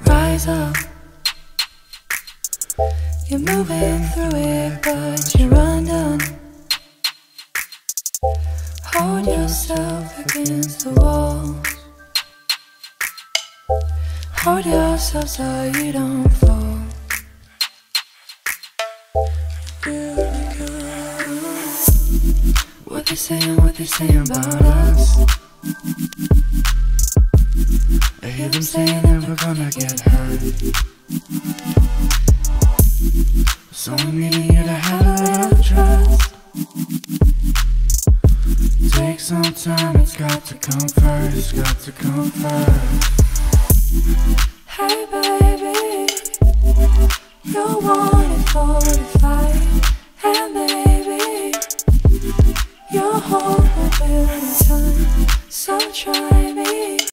Rise up. You're moving through it, but you're undone. Hold yourself against the wall. Hold yourself so you don't fall. What they saying about us? I hear them saying that we're gonna get hurt. So I'm needing you to have a little trust. Take some time, it's got to come first, it's got to come first. Hey baby, you're wanting for the fight. And baby, your hope will build in time. So try